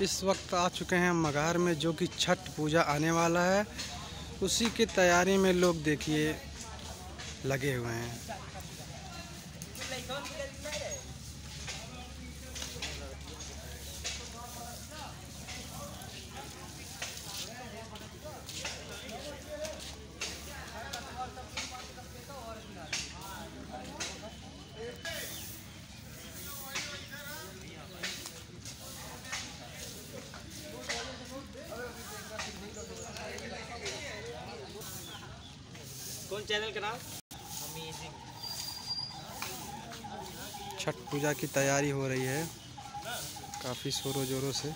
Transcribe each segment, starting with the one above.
इस वक्त आ चुके हैं मगहर में, जो कि छठ पूजा आने वाला है। उसी की तैयारी में लोग देखिए लगे हुए हैं। कौन चैनल का नाम? छठ पूजा की तैयारी हो रही है काफ़ी शोरों जोरों से।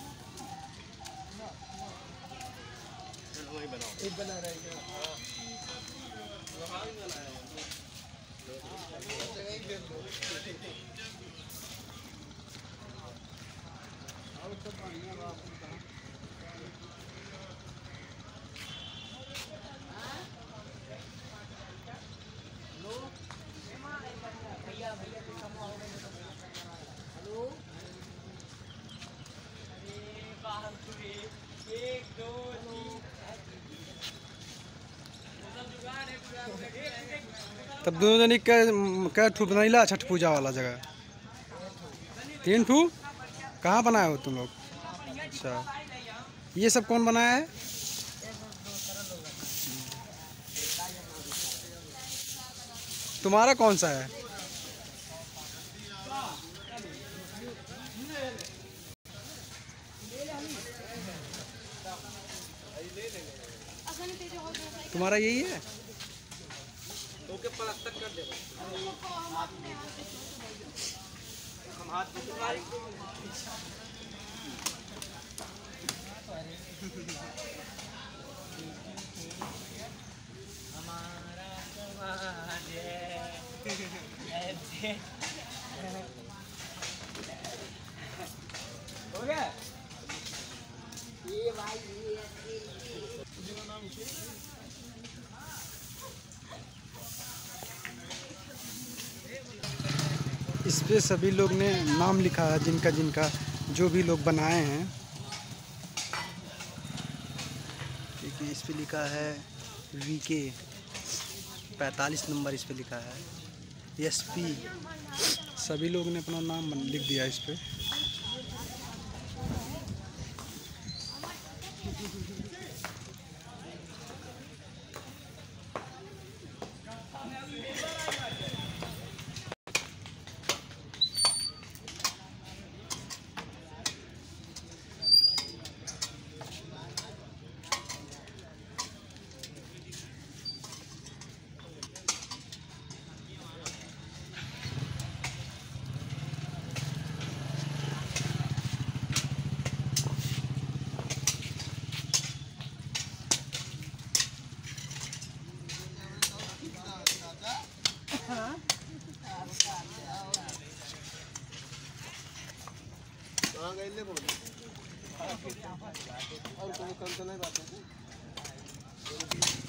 तब दोनों जनी क्या ठू बनैला छठ पूजा वाला जगह? 3 ठू? कहाँ बनाए हो तुम लोग? अच्छा, ये सब कौन बनाया है? तुम्हारा कौन सा है? तुम्हारा यही है? ओके, प्लास्टर कर दे। हम हाथ हमारा समाज है। हो गया ये भाई, इस पे सभी लोग ने नाम लिखा है, जिनका जिनका जो भी लोग बनाए हैं। देखिए इस पे लिखा है VK 45 नंबर, इस पे लिखा है SP। सभी लोग ने अपना नाम लिख दिया इस पे। और कोई काम तो नहीं बात है।